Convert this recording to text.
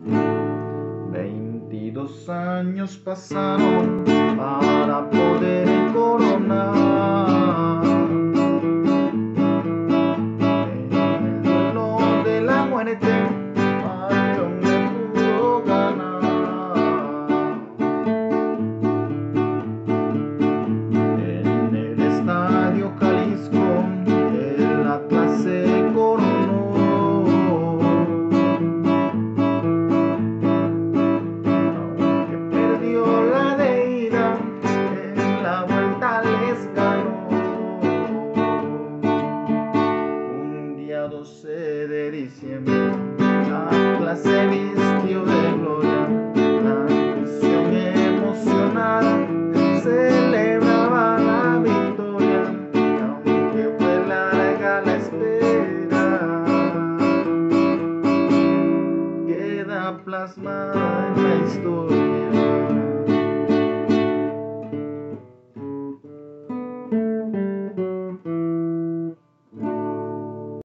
22 años pasaron para poder coronar en el duelo de la muerte. Al hombre pudo ganar en el estadio Jalisco. El Atlas se coronó. Un día 12 de diciembre, Atlas se vistió de gloria. La afición emocionada celebraba la victoria, aunque fue larga la espera, queda plasmada en la historia.